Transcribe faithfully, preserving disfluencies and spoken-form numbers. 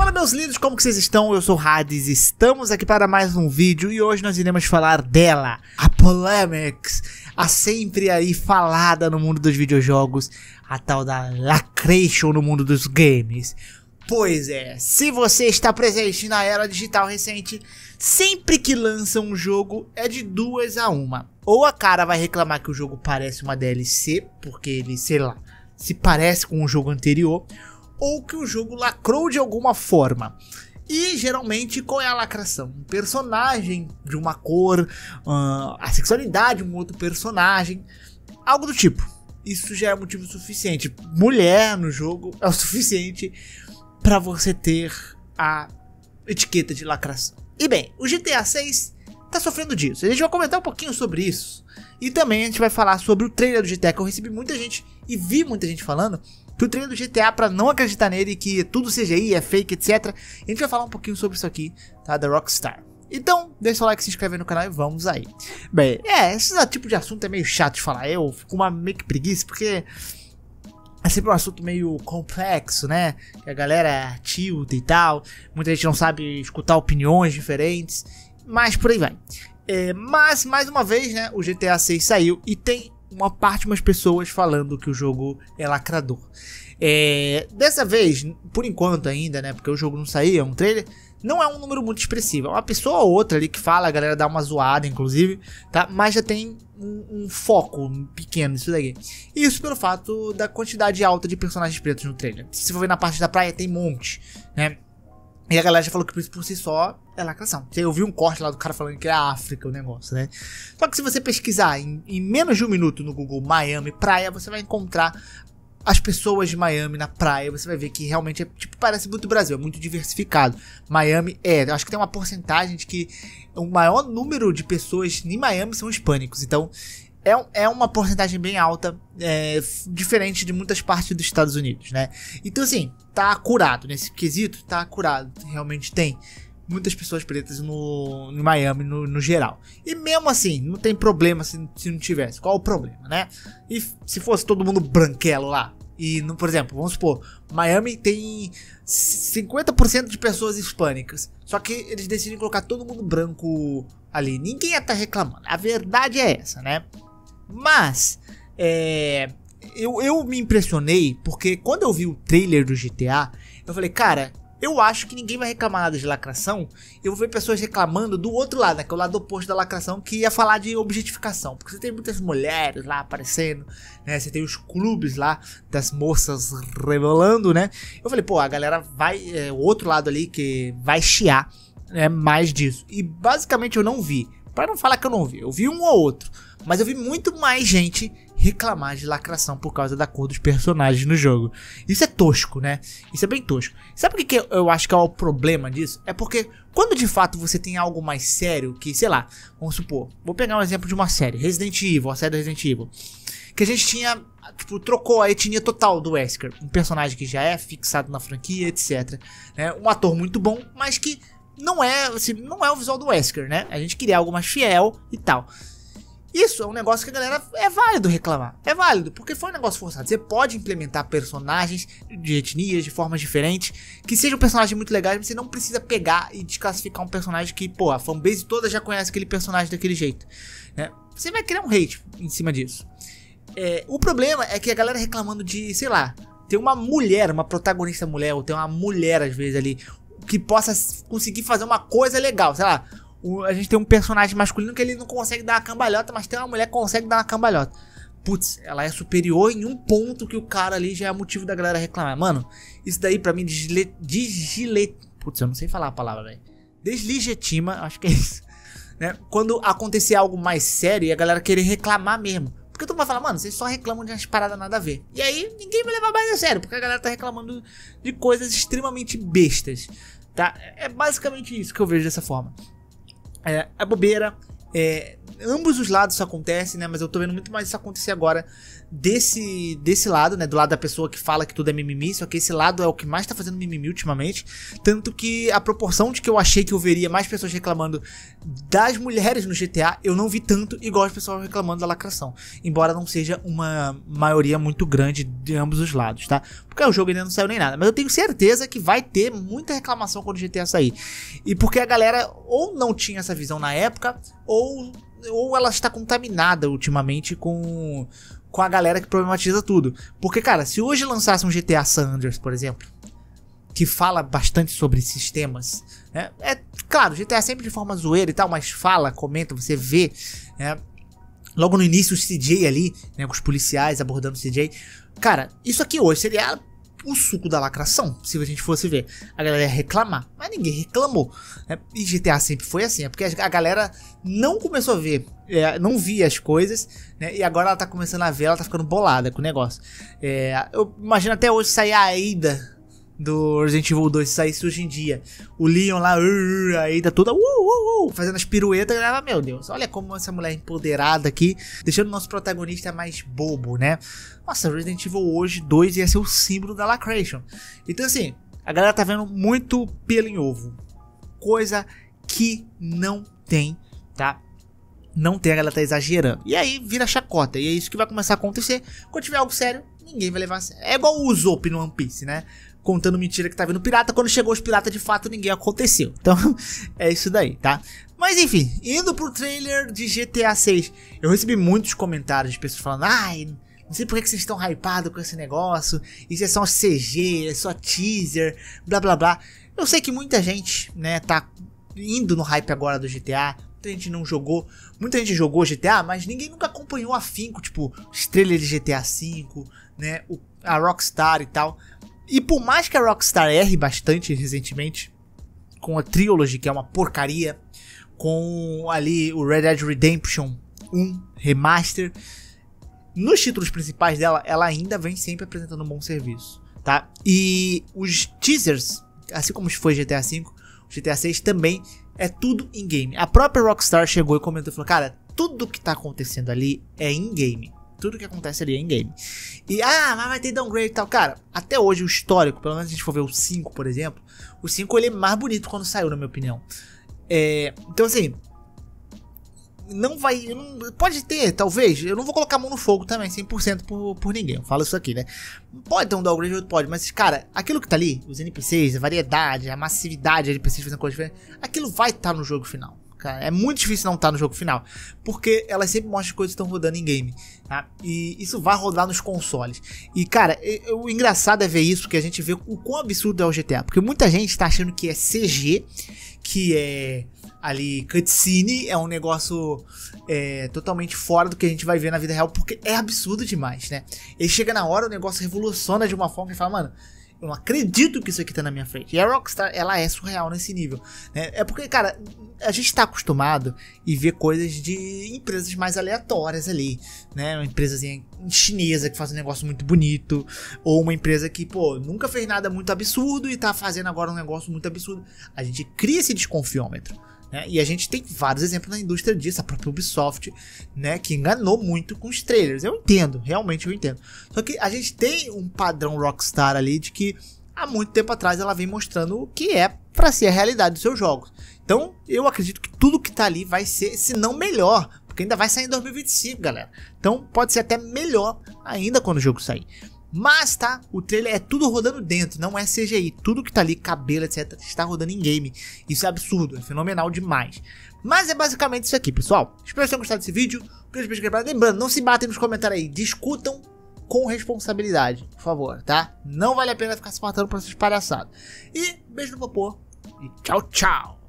Fala, meus lindos, como que vocês estão? Eu sou o Hades, estamos aqui para mais um vídeo e hoje nós iremos falar dela, a Polemics, a sempre aí falada no mundo dos videojogos, a tal da Lacration no mundo dos games. Pois é, se você está presente na era digital recente, sempre que lança um jogo é de duas a uma. Ou a cara vai reclamar que o jogo parece uma D L C, porque ele, sei lá, se parece com o jogo anterior, ou que o jogo lacrou de alguma forma. E geralmente qual é a lacração? Um personagem de uma cor, uh, a sexualidade de um outro personagem, algo do tipo. Isso já é motivo suficiente. Mulher no jogo é o suficiente para você ter a etiqueta de lacração. E bem, o G T A seis tá sofrendo disso. A gente vai comentar um pouquinho sobre isso. E também a gente vai falar sobre o trailer do G T A, que eu recebi muita gente e vi muita gente falando que o trailer do G T A, pra não acreditar nele, que tudo C G I, é fake, etcétera. A gente vai falar um pouquinho sobre isso aqui, tá? Da Rockstar. Então, deixa o like, se inscreve no canal e vamos aí. Bem, é, esse tipo de assunto é meio chato de falar. Eu fico com uma meio que preguiça, porque é sempre um assunto meio complexo, né? Que a galera tilta e tal. Muita gente não sabe escutar opiniões diferentes. Mas por aí vai. É, mas, mais uma vez, né? O G T A seis saiu e tem uma parte de umas pessoas falando que o jogo é lacrador. É, dessa vez, por enquanto ainda, né? Porque o jogo não saiu, é um trailer. Não é um número muito expressivo. É uma pessoa ou outra ali que fala, a galera dá uma zoada, inclusive, tá? Mas já tem um, um foco pequeno nisso daqui. Isso pelo fato da quantidade alta de personagens pretos no trailer. Se você for ver na parte da praia, tem um monte, né? E a galera já falou que isso por si só é lacração. Eu vi um corte lá do cara falando que é África o negócio, né? Só que se você pesquisar em, em menos de um minuto no Google Miami praia, você vai encontrar as pessoas de Miami na praia. Você vai ver que realmente é, tipo, parece muito Brasil, é muito diversificado. Miami é, eu acho que tem uma porcentagem de que o maior número de pessoas em Miami são hispânicos. Então é, é uma porcentagem bem alta, é, diferente de muitas partes dos Estados Unidos, né? Então assim, tá acurado nesse quesito, tá acurado. Realmente tem muitas pessoas pretas no, no Miami no, no geral. E mesmo assim, não tem problema se, se não tivesse. Qual o problema, né? E se fosse todo mundo branquelo lá, e, no, por exemplo, vamos supor, Miami tem cinquenta por cento de pessoas hispânicas, só que eles decidem colocar todo mundo branco ali. Ninguém ia estar reclamando. A verdade é essa, né? Mas, é, eu, eu me impressionei porque quando eu vi o trailer do G T A, eu falei, cara, eu acho que ninguém vai reclamar nada de lacração. Eu vou ver pessoas reclamando do outro lado, né, que é o lado oposto da lacração, que ia falar de objetificação. Porque você tem muitas mulheres lá aparecendo, né? Você tem os clubes lá das moças revelando, né? Eu falei, pô, a galera vai, é, o outro lado ali que vai chiar, né, mais disso. E basicamente eu não vi. Pra não falar que eu não vi, eu vi um ou outro. Mas eu vi muito mais gente reclamar de lacração por causa da cor dos personagens no jogo. Isso é tosco, né? Isso é bem tosco. Sabe o que, que eu acho que é o problema disso? É porque quando de fato você tem algo mais sério, que sei lá, vamos supor, vou pegar um exemplo de uma série, Resident Evil, a série Resident Evil, que a gente tinha, tipo, trocou a etnia total do Wesker, um personagem que já é fixado na franquia, etcétera. Né? Um ator muito bom, mas que não é, assim, não é o visual do Wesker, né? A gente queria algo mais fiel e tal. Isso é um negócio que a galera é válido reclamar. É válido, porque foi um negócio forçado. Você pode implementar personagens de etnias, de formas diferentes, que sejam personagens muito legais, mas você não precisa pegar e desclassificar um personagem que, pô, a fanbase toda já conhece aquele personagem daquele jeito, né? Você vai criar um hate em cima disso. É, o problema é que a galera reclamando de, sei lá, ter uma mulher, uma protagonista mulher, ou ter uma mulher às vezes ali, que possa conseguir fazer uma coisa legal, sei lá. O, a gente tem um personagem masculino que ele não consegue dar uma cambalhota, mas tem uma mulher que consegue dar uma cambalhota. Putz, ela é superior em um ponto que o cara ali já é motivo da galera reclamar. Mano, isso daí pra mim desle... desle... Putz, eu não sei falar a palavra, velho. Deslegitima, acho que é isso, né? Quando acontecer algo mais sério e a galera querer reclamar mesmo. Porque todo mundo vai falar, mano, vocês só reclamam de umas paradas nada a ver. E aí ninguém vai levar mais a sério, porque a galera tá reclamando de coisas extremamente bestas, tá? É basicamente isso que eu vejo dessa forma. É, é bobeira, é, ambos os lados isso acontece, né? Mas eu tô vendo muito mais isso acontecer agora desse, desse lado, né? Do lado da pessoa que fala que tudo é mimimi. Só que esse lado é o que mais tá fazendo mimimi ultimamente. Tanto que a proporção de que eu achei que eu veria mais pessoas reclamando das mulheres no G T A, eu não vi tanto igual as pessoas reclamando da lacração. Embora não seja uma maioria muito grande de ambos os lados, tá? Porque porque o jogo ainda não saiu nem nada. Mas eu tenho certeza que vai ter muita reclamação quando o G T A sair. E porque a galera ou não tinha essa visão na época, ou, ou ela está contaminada ultimamente com, com a galera que problematiza tudo. Porque, cara, se hoje lançasse um G T A San Andreas, por exemplo, que fala bastante sobre sistemas, né? É claro, G T A sempre de forma zoeira e tal, mas fala, comenta, você vê, né? Logo no início o C J ali, né, com os policiais abordando o C J. Cara, isso aqui hoje seria o suco da lacração, se a gente fosse ver. A galera ia reclamar, mas ninguém reclamou, né? E G T A sempre foi assim, é porque a galera não começou a ver, é, não via as coisas, né? E agora ela tá começando a ver, ela tá ficando bolada com o negócio. É, eu imagino até hoje sair a Ada do Resident Evil dois, se saísse hoje em dia, o Leon lá, uh, a Ada toda uh, uh, uh, fazendo as piruetas, a galera, meu Deus, olha como essa mulher é empoderada aqui, deixando o nosso protagonista mais bobo, né? Nossa, Resident Evil hoje dois ia ser o símbolo da lacration. Então assim, a galera tá vendo muito pelo em ovo, coisa que não tem, tá? Não tem, a galera tá exagerando. E aí vira chacota, e é isso que vai começar a acontecer. Quando tiver algo sério, ninguém vai levar a sério. É igual o Usopp no One Piece, né? Contando mentira que tá vindo pirata, quando chegou os piratas de fato ninguém aconteceu. Então é isso daí, tá? Mas enfim, indo pro trailer de G T A seis, eu recebi muitos comentários de pessoas falando: ai, não sei por que vocês estão hypados com esse negócio, isso é só um C G, é só teaser, blá blá blá. Eu sei que muita gente, né, tá indo no hype agora do G T A, muita gente não jogou, muita gente jogou G T A, mas ninguém nunca acompanhou afinco, tipo, os trailers de G T A cinco, né, o, a Rockstar e tal. E por mais que a Rockstar erre bastante recentemente, com a Trilogy, que é uma porcaria, com ali o Red Dead Redemption um Remaster, nos títulos principais dela, ela ainda vem sempre apresentando um bom serviço, tá? E os teasers, assim como foi G T A cinco, o G T A seis também é tudo in-game. A própria Rockstar chegou e comentou e falou: cara, tudo que tá acontecendo ali é in-game. Tudo que acontece ali é in-game. E, ah, mas vai ter downgrade e tal. Cara, até hoje o histórico, pelo menos se a gente for ver o cinco, por exemplo, o cinco ele é mais bonito quando saiu, na minha opinião. É, então assim, não vai, não, pode ter, talvez, eu não vou colocar a mão no fogo também, cem por cento por, por ninguém, eu falo isso aqui, né? Pode ter um downgrade, outro pode, mas cara, aquilo que tá ali, os N P Cs, a variedade, a massividade de N P Cs fazendo coisas diferentes, aquilo vai estar tá no jogo final. Cara, é muito difícil não estar no jogo final, porque elas sempre mostram coisas que estão rodando em game, tá? E isso vai rodar nos consoles. E cara, o engraçado é ver isso, porque a gente vê o quão absurdo é o G T A, porque muita gente tá achando que é C G, que é ali cutscene, é um negócio é, totalmente fora do que a gente vai ver na vida real, porque é absurdo demais, né? E chega na hora, o negócio revoluciona de uma forma que fala, mano, eu não acredito que isso aqui tá na minha frente. E a Rockstar, ela é surreal nesse nível, né? É porque, cara, a gente tá acostumado e ver coisas de empresas mais aleatórias ali, né? Uma empresazinha chinesa que faz um negócio muito bonito, ou uma empresa que, pô, nunca fez nada muito absurdo e tá fazendo agora um negócio muito absurdo. A gente cria esse desconfiômetro, né? E a gente tem vários exemplos na indústria disso, a própria Ubisoft, né, que enganou muito com os trailers. Eu entendo, realmente eu entendo. Só que a gente tem um padrão Rockstar ali de que há muito tempo atrás ela vem mostrando o que é para ser a realidade dos seus jogos. Então eu acredito que tudo que tá ali vai ser, se não melhor, porque ainda vai sair em dois mil e vinte e cinco, galera. Então pode ser até melhor ainda quando o jogo sair. Mas tá, o trailer é tudo rodando dentro, não é C G I, tudo que tá ali, cabelo, etcétera, está rodando em game. Isso é absurdo, é fenomenal demais. Mas é basicamente isso aqui, pessoal. Espero que vocês tenham gostado desse vídeo. Um grande beijo, quebrado. Lembrando, não se batem nos comentários aí, discutam com responsabilidade, por favor, tá? Não vale a pena ficar se matando por essas palhaçadas. E beijo no popô e tchau, tchau.